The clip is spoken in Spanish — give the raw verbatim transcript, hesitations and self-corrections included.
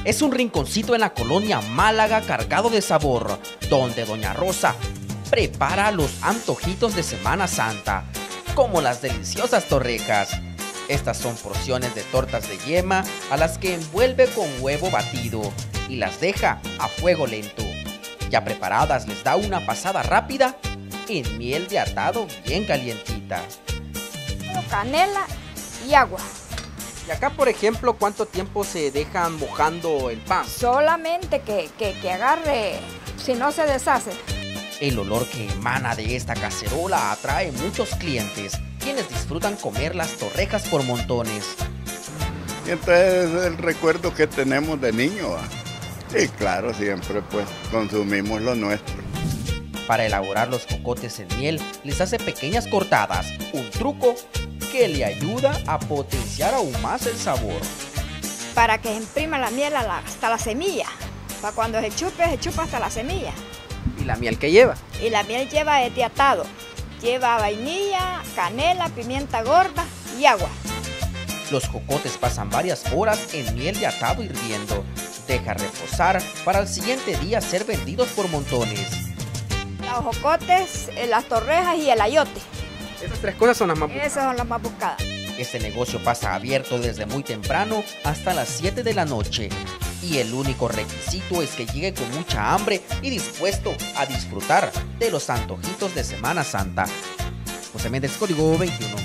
es un rinconcito en la colonia Málaga cargado de sabor, donde Doña Rosa prepara los antojitos de Semana Santa, como las deliciosas torrejas. Estas son porciones de tortas de yema a las que envuelve con huevo batido y las deja a fuego lento. Ya preparadas les da una pasada rápida en miel de atado bien calientita. Canela y agua. Y acá, por ejemplo, ¿cuánto tiempo se dejan mojando el pan? Solamente que, que, que agarre, si no se deshace. El olor que emana de esta cacerola atrae muchos clientes, quienes disfrutan comer las torrejas por montones. Y entonces es el recuerdo que tenemos de niño, ¿va? Y claro, siempre pues consumimos lo nuestro. Para elaborar los jocotes en miel, les hace pequeñas cortadas, un truco que le ayuda a potenciar aún más el sabor. Para que imprima la miel a la, hasta la semilla. Para cuando se chupe, se chupa hasta la semilla. ¿Y la miel que lleva? Y la miel lleva este atado. Lleva vainilla, canela, pimienta gorda y agua. Los jocotes pasan varias horas en miel de atado hirviendo. Deja reposar para al siguiente día ser vendidos por montones. Los jocotes, las torrejas y el ayote. Esas tres cosas son las más buscadas. Esas son las más buscadas. Este negocio pasa abierto desde muy temprano hasta las siete de la noche. Y el único requisito es que llegue con mucha hambre y dispuesto a disfrutar de los antojitos de Semana Santa. José Méndez, Código veintiuno.